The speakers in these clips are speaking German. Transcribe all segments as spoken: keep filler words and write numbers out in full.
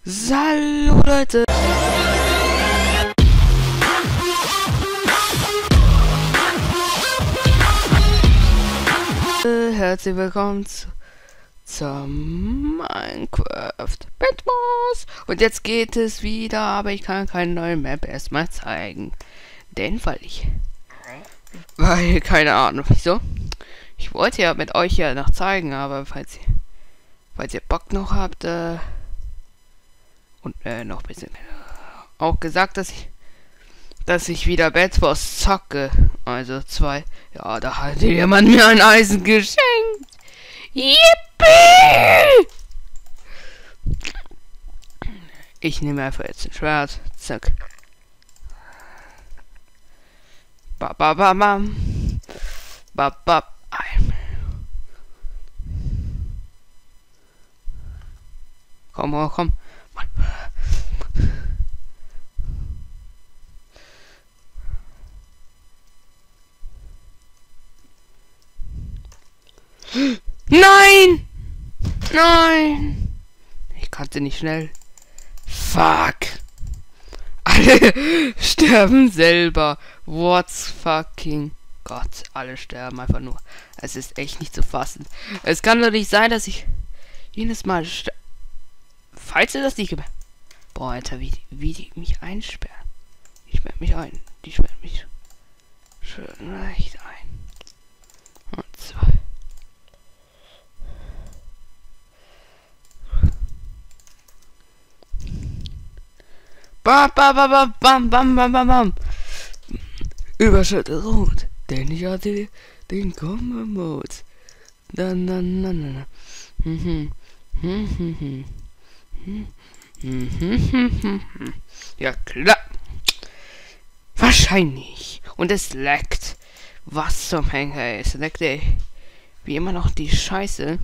Hallo Leute! Herzlich willkommen zu, zum Minecraft Bedwars. Und jetzt geht es wieder, aber ich kann keine neue Map erstmal zeigen. Denn weil ich... Weil, keine Ahnung, wieso? Ich wollte ja mit euch ja noch zeigen, aber falls ihr... Falls ihr Bock noch habt, äh... Und äh, noch ein bisschen... Auch gesagt, dass ich... Dass ich wieder Bedwars zocke. Also zwei... Ja, da hat jemand mir ein Eisen geschenkt. Yippie! Ich nehme einfach jetzt ein Schwert. Zack. Ba ba ba bam. Ba ba. Komm, komm, komm. Nein! Nein! Ich konnte nicht schnell. Fuck! Alle sterben selber. What's fucking Gott? Alle sterben einfach nur. Es ist echt nicht zu fassen. Es kann doch nicht sein, dass ich jedes Mal ster Falls ihr das nicht gemacht. Boah, Alter, wie, wie die mich einsperren. Die sperren mich ein. Die sperren mich schön recht ein. Und zwei. Bam, bam, bam, bam, bam, bam, bam, bam. Überschütte rot, denn ich hatte den Combo-Mode. Dann, dann, dann, dann. Mhm. Mhm. Mhm. Ja, klar. Wahrscheinlich. Und es leckt. Was zum Henker ist. Leckt, ey. Wie immer noch die Scheiße.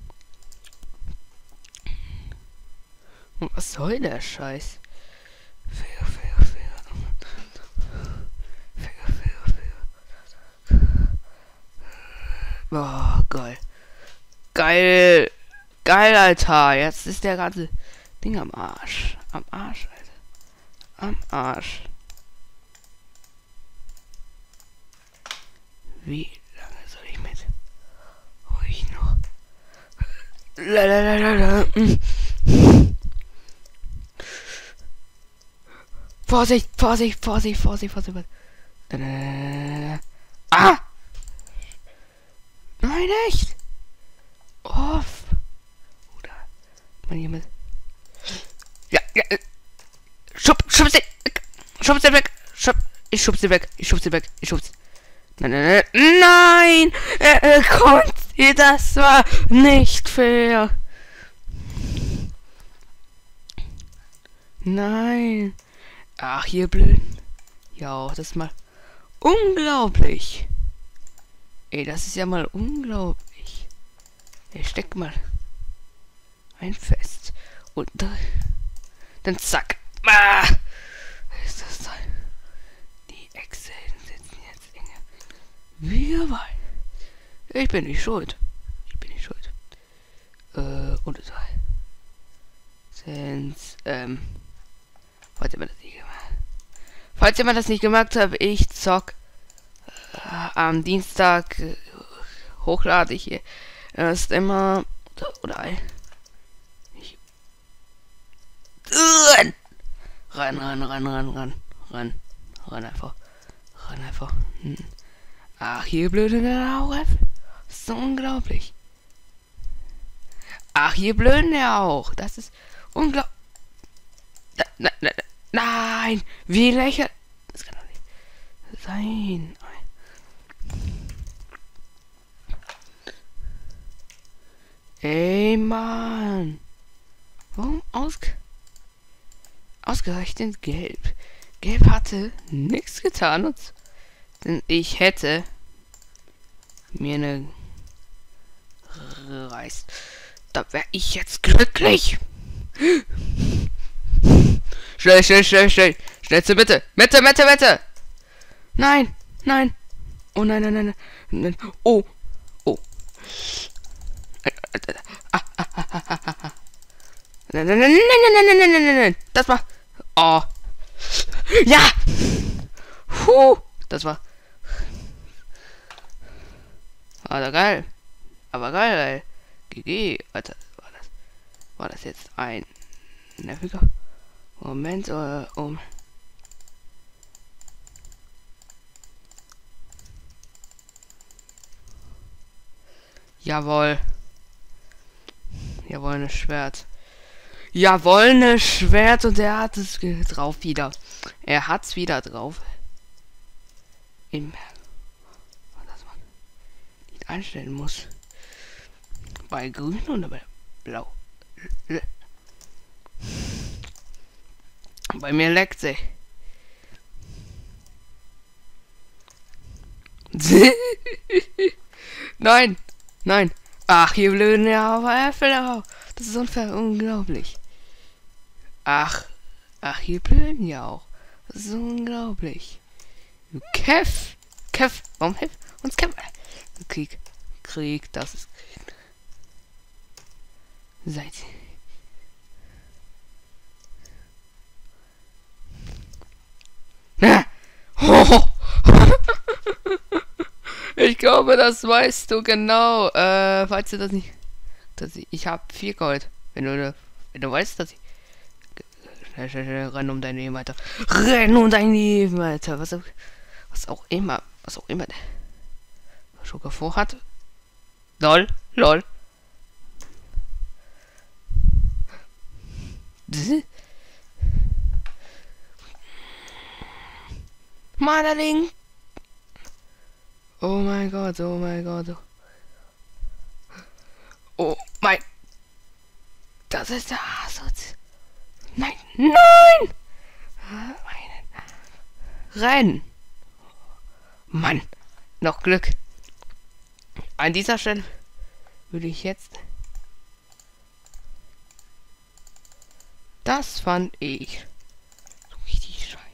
Und was soll der Scheiß? Fair, fair, fair. Fair, fair, fair. Boah, geil. Geil. Geil, Alter. Jetzt ist der ganze Ding am Arsch. Am Arsch, Alter. Am Arsch. Wie lange soll ich mit euch noch? Lalalala. Vorsicht, Vorsicht, Vorsicht, Vorsicht, Vorsicht. Ah! Nein, echt? Off. Oder man jemand. Ja, ja. Schub, schub sie weg. Schub sie weg. Schub. Ich schub sie weg. Ich schub sie weg. Ich schub sie. Nein, nein, nein. Nein! Äh, kommt ihr, das war nicht fair. Nein. Ach, hier blöd. Ja, das ist mal unglaublich. Ey, das ist ja mal unglaublich. Ich steck mal ein fest. Und dann, dann zack. Ah! Ist das da? Die Echsen sitzen jetzt enge. Wir wollen. Ich bin nicht schuld. Ich bin nicht schuld. Äh, und es war. Sind, ähm. Falls jemand das nicht gemacht Falls jemand das nicht gemacht hat, ich zock äh, am Dienstag äh, hochlade ich hier erst immer oder, oder ich, uh, ran, ran, ran, ran, ran, ran, ran einfach, ran einfach. Hm. Ach, hier blöde der auch. Das ist so unglaublich. Ach, hier blöden ja auch. Das ist unglaublich. Nein, nein, nein, wie lächerlich. Das kann doch nicht sein. Ey, Mann. Warum ausge... Ausgerechnet gelb? Gelb hatte nichts getan. Und denn ich hätte mir eine reißt. Da wäre ich jetzt glücklich. Schnell, schnell, schnell, schnell. Schnellste Mitte. Mitte, Mitte, Mitte. Nein, nein. Oh nein, nein, nein, nein. Oh. Oh. Nein, nein, nein, nein, nein, nein, nein, nein, nein, nein. Das war... Oh. Ja! Puh. Das war... Alter, geil. Aber geil, ey. G G. Alter, war das... War das jetzt ein... nerviger Moment, oder... um... Jawohl. Jawohl, ne Schwert. Jawohl, ne Schwert und er hat es drauf wieder. Er hat's wieder drauf. Im dass man nicht einstellen muss. Bei grün oder bei blau. Bei mir leckt sie. Nein, nein. Ach, hier blöden ja auf Äpfel. Das ist unfair, unglaublich. Ach, ach, hier blöden ja auch. Das ist unglaublich. Kev, Kev, warum hilft uns Kev? Krieg, Krieg, das ist Krieg. Seid. Oh. Ich glaube, das weißt du genau. Äh, falls du das nicht... Dass ich, ich habe vier Gold. Wenn du, wenn du weißt, dass ich... Schnell, schnell, schnell, renn um dein Leben weiter. Renn um dein Leben weiter. Was, was auch immer. Was auch immer der Schurke vorhat. Lol, lol. Mannerling. Oh mein Gott, oh mein Gott. Oh mein. Das ist der Asatz. Nein, nein! Renn! Mann, noch Glück. An dieser Stelle würde ich jetzt... Das fand ich so richtig scheiße.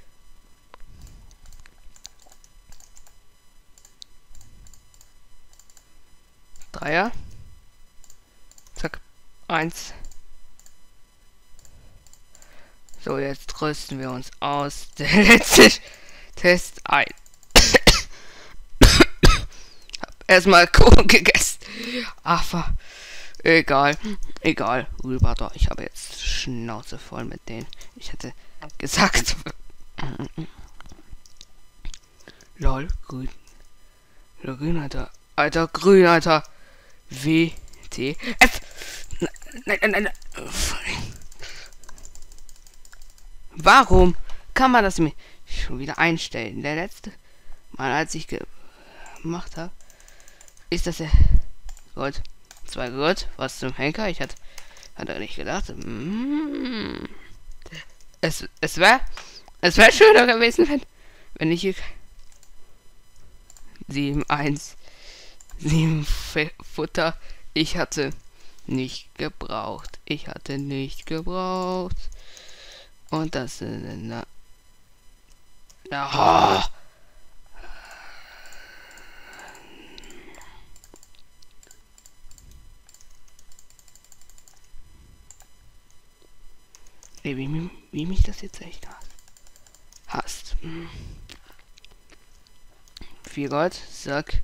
Dreier. Zack. Eins. So, jetzt rüsten wir uns aus. Der letzte Test ein. Hab erstmal Kuchen gegessen. Aber egal. Egal. Rüber da. Ich habe jetzt Schnauze voll mit denen. Ich hätte gesagt. Lol, grün. Lol, grün, Alter. Alter, grün, Alter. W, T, F. Nein, nein, nein, nein. Warum kann man das mir schon wieder einstellen? Der letzte Mal, als ich gemacht habe, ist das ja Gold. Zwei Gold. Was zum Henker? Ich hatte, hatte nicht gedacht. Mm. Es, es wäre, es wäre schöner gewesen, wenn, wenn ich hier sieben eins sieben Futter. Ich hatte nicht gebraucht. Ich hatte nicht gebraucht. Und das ist eine... Ja. Wie, wie, wie mich das jetzt echt hasst. Hasst. Hm. Vier Gold, Sack.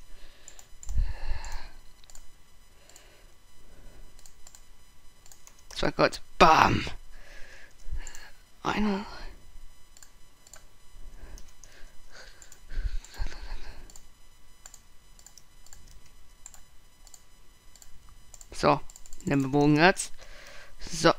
Zwei Gold. Bam. Eine. So, nehmen wir Bogen jetzt. So.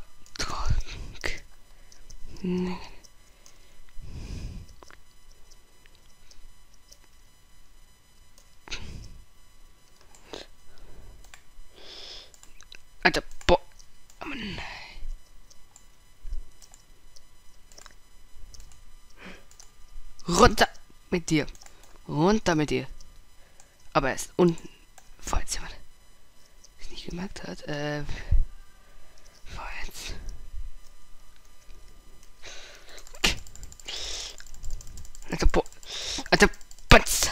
Alter, boah. Runter mit dir. Runter mit dir. Aber erst unten. Falls jemand es nicht gemerkt hat. Äh. Falls. Alter, boah. Alter, Batz.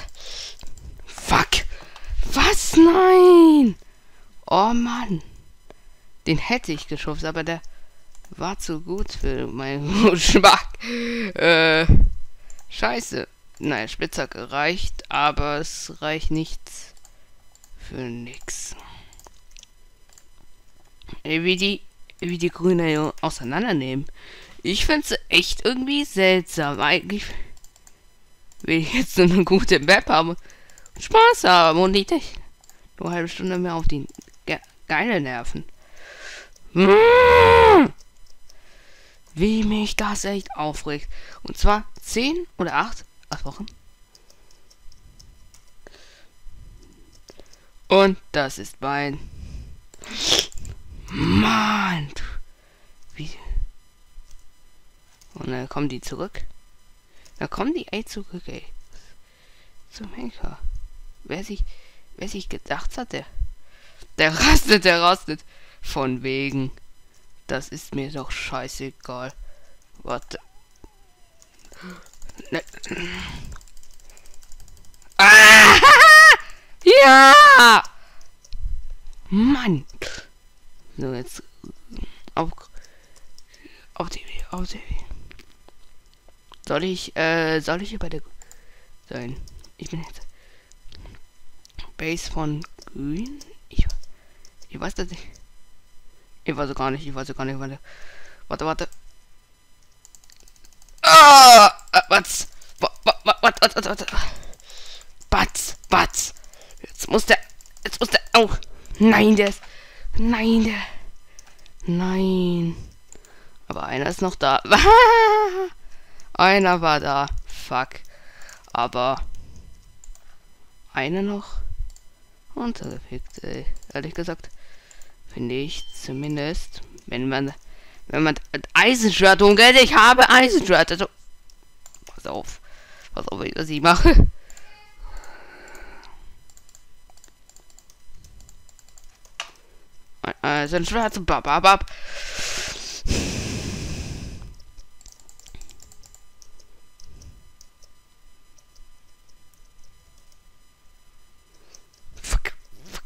Fuck. Was? Nein. Oh Mann. Den hätte ich geschubst, aber der war zu gut für meinen Geschmack. Äh, scheiße. Nein, Spitzhacke reicht, aber es reicht nichts für nix. Wie die, wie die Grüne auseinandernehmen. Ich finde es echt irgendwie seltsam. Eigentlich will ich jetzt nur eine gute Map haben und Spaß haben und nicht nur eine halbe Stunde mehr auf die ge geile Nerven. Wie mich das echt aufregt. Und zwar zehn oder acht, acht Wochen. Und das ist mein... Mann! Wie... Und dann kommen die zurück. Da kommen die ey zurück, ey. Zum Henker. Wer sich... Wer sich gedacht hat, der... Der rastet, der rastet. Von wegen. Das ist mir doch scheißegal. Warte. Ne. Ah! Ja! Mann! So, jetzt auf, auf die auf die Soll ich, äh, soll ich hier bei der sein? Ich bin jetzt Base von Grün. Ich, ich weiß das nicht. Ich weiß gar nicht, ich weiß gar nicht, warte. Warte, warte. Ah! Was? Warte, warte, warte, warte. Batz, Batz. Jetzt muss der. Jetzt muss der. Au. Nein, der ist. Nein, der. Nein. Aber einer ist noch da. Einer war da. Fuck. Aber. Einer noch. Untergefickt, ey. Ehrlich gesagt. Finde ich zumindest. Wenn man. Wenn man. Eisenschwert umgeht. Ich habe Eisenschwert. Also. Pass auf. Pass auf, was ich mache. Also ein schwarzer Bababab. Fuck. Fuck.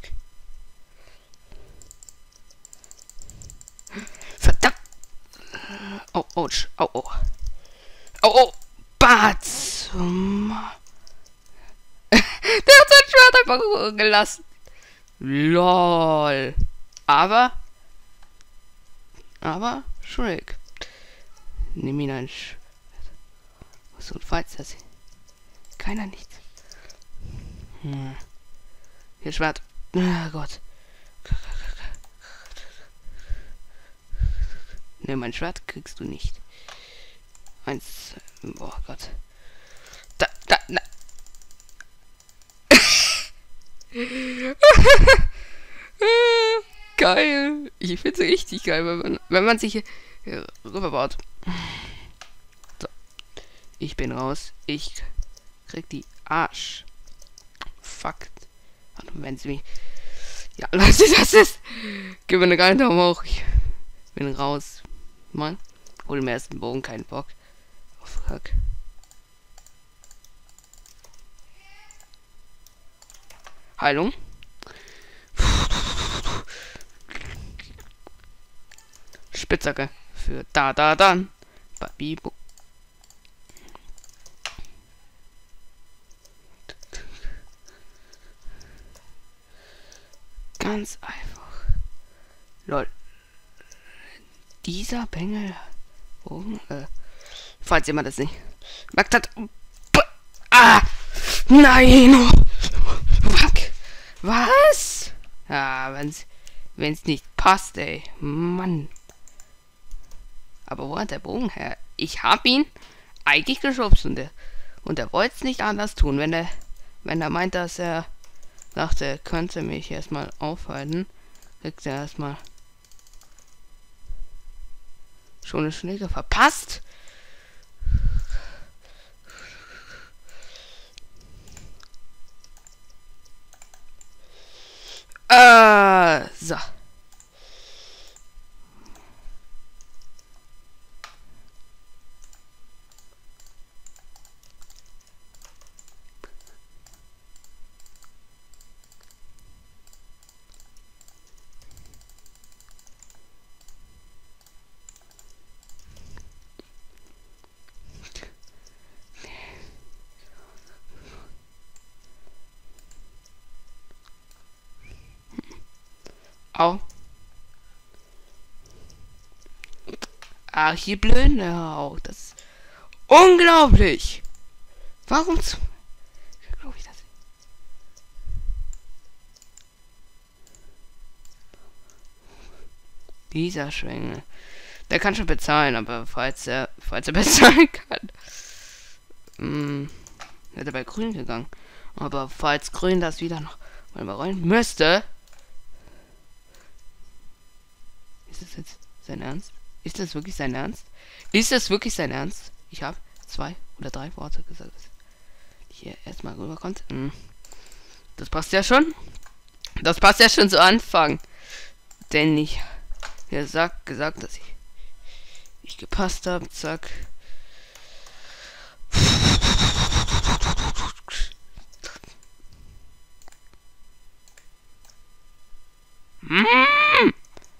Verdammt. Oh, oh, oh, oh. Oh, oh. Batz. Der hat sein Schwert einfach gelassen. Lol. Aber, aber, Shrek. Nimm ihn ein Sch... Was so ein Falls das? Keiner nichts. Hm. Hier Schwert. Ah, Gott. Ne, mein Schwert kriegst du nicht. Eins. Boah Gott. Da, da, na. Geil. Ich finde es richtig geil, wenn man, wenn man sich hier rüberbaut. So. Ich bin raus. Ich krieg die Arsch. Fuck. Wenn sie mich... Ja, Leute, das ist... Gib mir eine geile Daumen hoch. Ich bin raus. Mann. Hol mir erst einen Bogen, keinen Bock. Oh, fuck. Heilung. Spitzhacke für da da dann. Babibo. Ganz einfach. Lol. Dieser Bengel. Oh, äh, falls jemand das nicht merkt hat. Ah! Nein! Fuck! Was? Ja, wenn's, wenn's nicht passt, ey. Mann. Aber wo hat der Bogen her? Ich hab ihn eigentlich geschubst und der, und er wollte es nicht anders tun. Wenn er, wenn er meint, dass er dachte, er könnte mich erstmal aufhalten, kriegt er erstmal schon eine Schläge verpasst. Äh, so. Au. Archiblöde auch. Das ist unglaublich. Warum zu... Glaube ich das? Dieser Schwengel. Der kann schon bezahlen, aber falls er, falls er bezahlen kann, mh, wäre er bei Grün gegangen. Aber falls Grün das wieder noch mal überrollen müsste, ist das jetzt sein Ernst? Ist das wirklich sein Ernst? Ist das wirklich sein Ernst? Ich habe zwei oder drei Worte gesagt, dass hier erstmal rüberkommt. Hm. Das passt ja schon. Das passt ja schon zu Anfang. Denn ich ja, sag, gesagt, dass ich ich gepasst habe. Zack. Mm.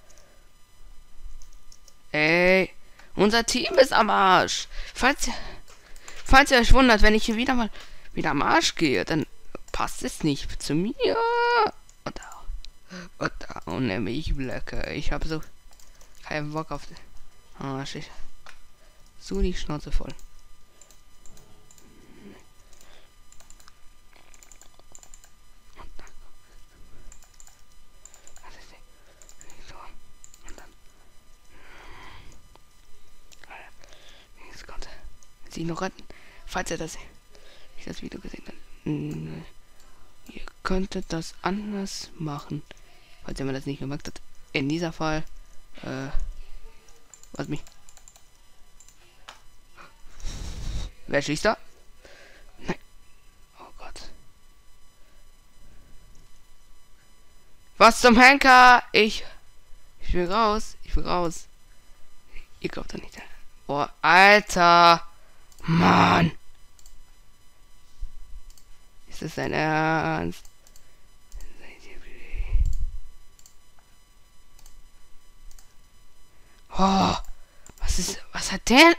Ey, unser Team ist am Arsch. Falls, falls ihr euch wundert, wenn ich hier wieder mal wieder am Arsch gehe, dann passt es nicht zu mir. Und da, und da, und der Milchblöcke. Ich habe so keinen Bock auf den Arsch. Ich, so die Schnauze voll. Sie noch retten, falls ihr das ich das Video gesehen habt. Hm, ihr könntet das anders machen, falls ihr mir das nicht gemerkt habt. In dieser Fall, äh, was mich? Wer schießt da? Nein. Oh Gott. Was zum Henker? Ich, ich will raus. Ich will raus. Ihr glaubt doch nicht. Boah, Alter. Mann! Ist das dein Ernst? Oh, was ist, was hat der?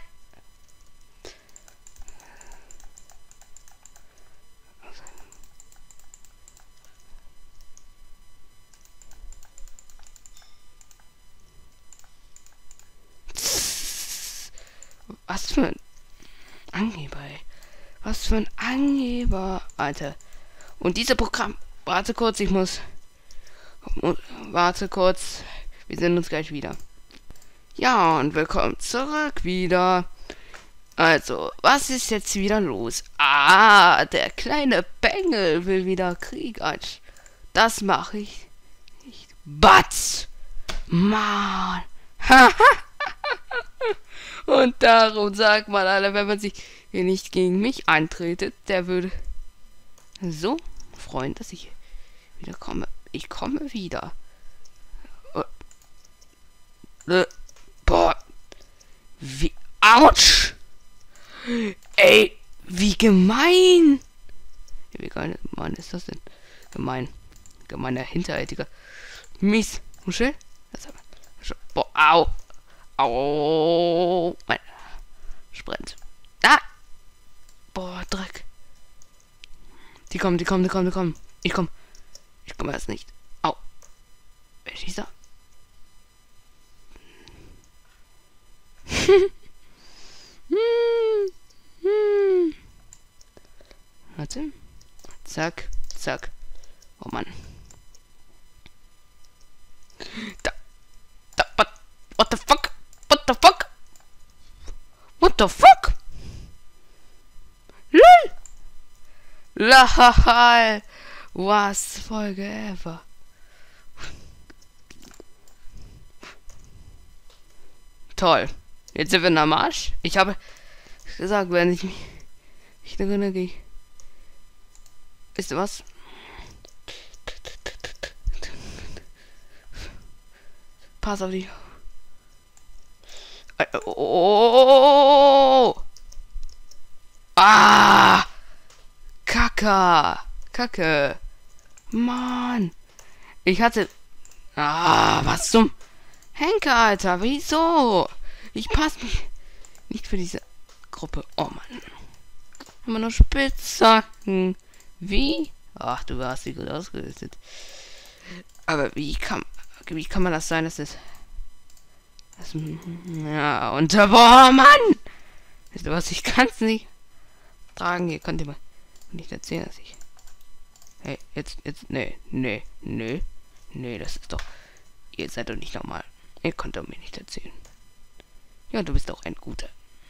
Was für ein Angeber, ey. Was für ein Angeber, Alter. Und diese Programm... Warte kurz, ich muss... Warte kurz. Wir sehen uns gleich wieder. Ja, und willkommen zurück wieder. Also, was ist jetzt wieder los? Ah, der kleine Bengel will wieder Krieg. Das mache ich nicht. Batz! Mann! Und darum sagt man alle, wenn man sich hier nicht gegen mich antretet, der würde so freuen, dass ich wieder komme. Ich komme wieder. Äh, boah. Wie. Autsch! Ey, wie gemein! Wie geil, Mann, ist das denn? Gemein. Gemeiner, hinterhältiger. Mies. Muschel? Das aber. Boah, au! Au! Mein Sprint. Ah! Boah, Dreck. Die kommen, die kommen, die kommen, die kommen. Ich komm. Ich komme erst nicht. Au. Wer schießt da? Warte. Zack, zack. Oh Mann. Da. Da. What, what the fuck? What the fuck? What the fuck? Lol. Lol. Was Folge ever. Toll. Jetzt sind wir am Arsch. Ich habe gesagt, wenn ich mich nicht erinnere, gehe ich. Wisst ihr was? Pass auf die. Oh! Ah! Kacke! Kacke! Mann! Ich hatte. Ah, was zum Henker, Alter! Wieso? Ich passe mich nicht für diese Gruppe. Oh Mann. Immer nur Spitzhacken. Wie? Ach, du hast sie gut ausgerüstet. Aber wie kann, Wie kann man das sein, dass das... das ja, und... Boah, Mann! Wisst ihr was, ich kann es nicht tragen. Hier könnt ihr mal nicht erzählen, dass ich... Hey, jetzt, jetzt, nee, nee, nee, nee, das ist doch... Ihr seid doch nicht normal. Ihr könnt doch mir nicht erzählen. Ja, du bist doch ein Guter.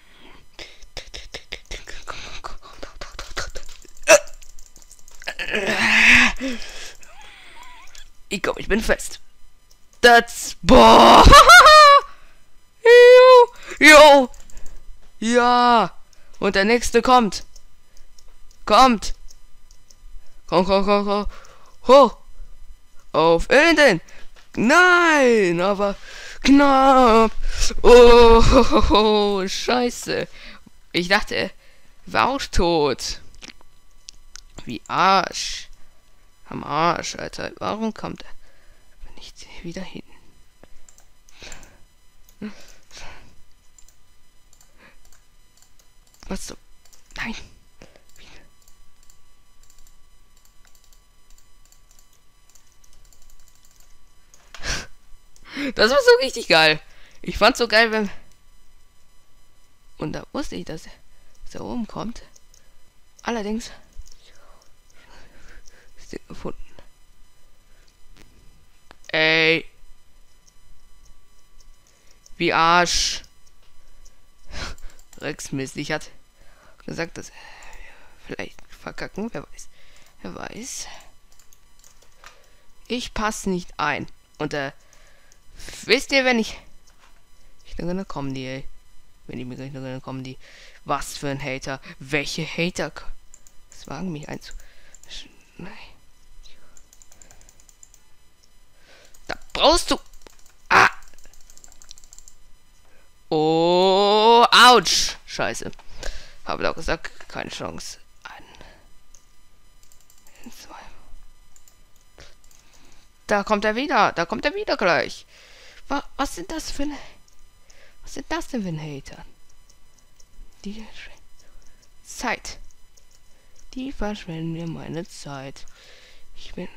Ich glaube, ich bin fest. Das... Boah! Jo! Jo! Ja! Und der nächste kommt. Kommt! Komm, komm, komm, komm. Hoch! Auf in den! Nein! Aber knapp! Oh, oh, oh, oh, scheiße! Ich dachte, er war auch tot. Wie Arsch. Am Arsch, Alter. Warum kommt er nicht wieder hin? Was so? Nein. Das war so richtig geil. Ich fand's so geil, wenn... Und da wusste ich, dass er da oben kommt. Allerdings... ist er gefunden. Ey. Wie Arsch. Rex Mist, ich hatte gesagt, dass er vielleicht verkacken, wer weiß. Wer weiß. Ich passe nicht ein. Und äh, wisst ihr, wenn ich... Ich denke, dann kommen die, ey. Wenn die mir gleich noch kommen, die... Was für ein Hater. Welche Hater... Das wagen mich einzu... Nein. Da brauchst du... Ah! Oh, ouch! Scheiße. Habe doch gesagt, keine Chance. Ein... Zwei... Da kommt er wieder. Da kommt er wieder gleich. Was, was sind das für eine... Was sind das denn für ein Hater? Die Zeit. Die verschwenden mir meine Zeit. Ich bin...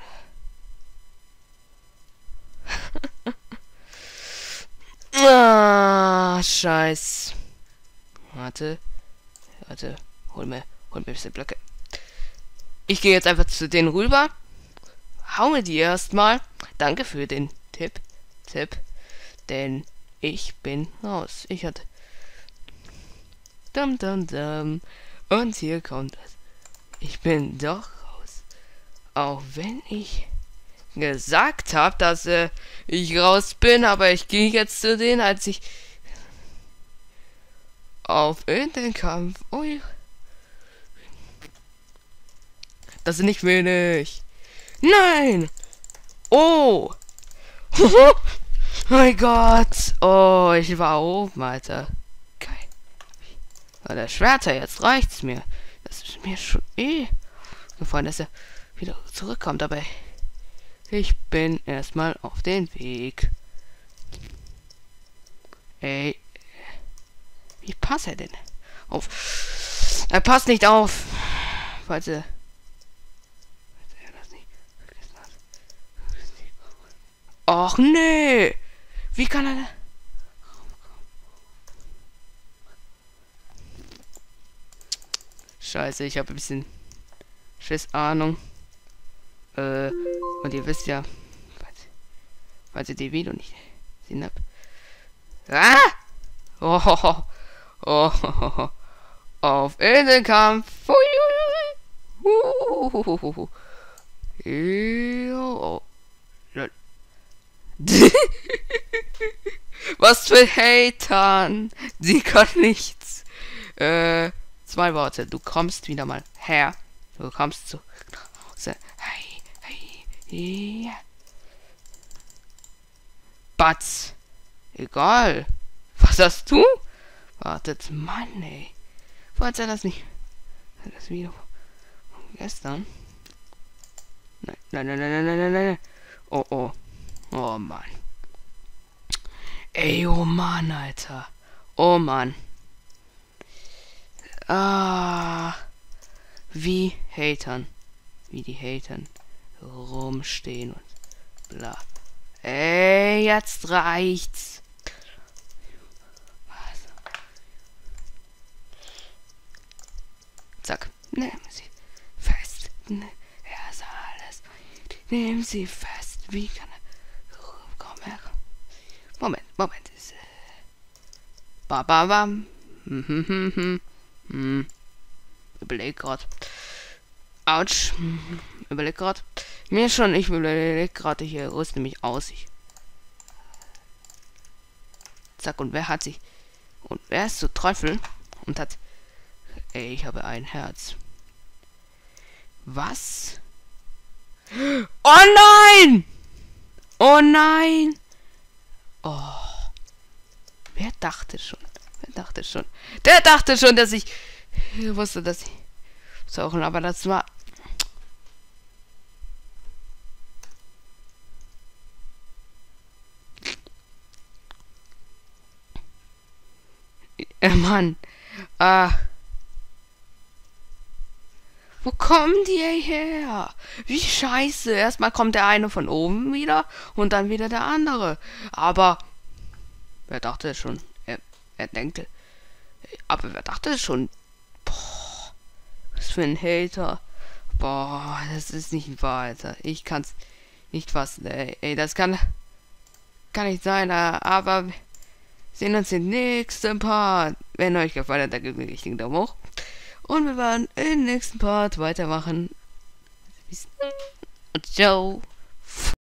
ah, Scheiß. Warte. Warte. Hol mir, hol mir ein bisschen Blöcke. Ich gehe jetzt einfach zu denen rüber. Hau mir die erstmal. Danke für den Tipp. Tipp. Denn ich bin raus. Ich hatte... Dum dum dum. Und hier kommt es. Ich bin doch raus. Auch wenn ich gesagt habe, dass äh, ich raus bin, aber ich gehe jetzt zu denen, als ich auf in den Kampf. Ui. Das ist nicht wenig. Nein! Oh! Mein Gott! Oh, ich war oben, Alter. Geil. Aber der Schwerter, jetzt reicht's mir. Das ist mir schon eh gefallen, dass er wieder zurückkommt, aber ich bin erstmal auf den Weg. Ey. Wie passt er denn auf? Er passt nicht auf. Falls er... Falls er das nicht vergessen hat. Och nee! Wie kann er... Scheiße, ich habe ein bisschen Schiss Ahnung. Äh, und ihr wisst ja, falls, falls ihr die Video nicht gesehen habt. Ah! Oh, oh, oh, oh, oh. Auf in den Kampf. Was für Hatern. Sie kann nichts. Äh, zwei Worte. Du kommst wieder mal her. Du kommst zu Hause. Hey, hey, ja. Batz. Egal. Was hast du? Wartet, Mann, ey. Falls er das nicht... Das Video von gestern. Nein, nein, nein, nein, nein, nein, nein. Oh, oh. Oh, Mann. Ey, oh, Mann, Alter. Oh, Mann. Ah. Wie Hatern. Wie die Hatern rumstehen und bla. Ey, jetzt reicht's. Was? Zack. Nehmen Sie fest. Ne, er ist alles. Nehmen Sie fest. Wie kann er... Komm her. Moment, Moment. Ist, äh... Ba, ba, bam. Hm, hm, hm, hm. Hm. Überleg grad. Autsch. Hm. Überleg grad. Mir schon, ich überleg gerade, ich rüste mich aus. Ich Zack, und wer hat sich... Und wer ist so Teufel und hat... Ey, ich habe ein Herz. Was? Oh nein! Oh nein! Oh. Wer dachte schon? Wer dachte schon? Der dachte schon, dass ich... Ich wusste, dass ich... So, aber das war... Äh, Mann. Ah. Wo kommen die her? Wie scheiße. Erstmal kommt der eine von oben wieder und dann wieder der andere. Aber wer dachte schon? Er, er denkt. Aber wer dachte schon? Boah, was für ein Hater. Boah, das ist nicht wahr, Alter. Ich kann's nicht fassen, ey. Ey, das kann kann nicht sein, aber wir sehen uns im nächsten Part. Wenn euch gefallen hat, dann gebt mir einen richtigen Daumen hoch. Und wir werden im nächsten Part weitermachen. Bis dann und ciao.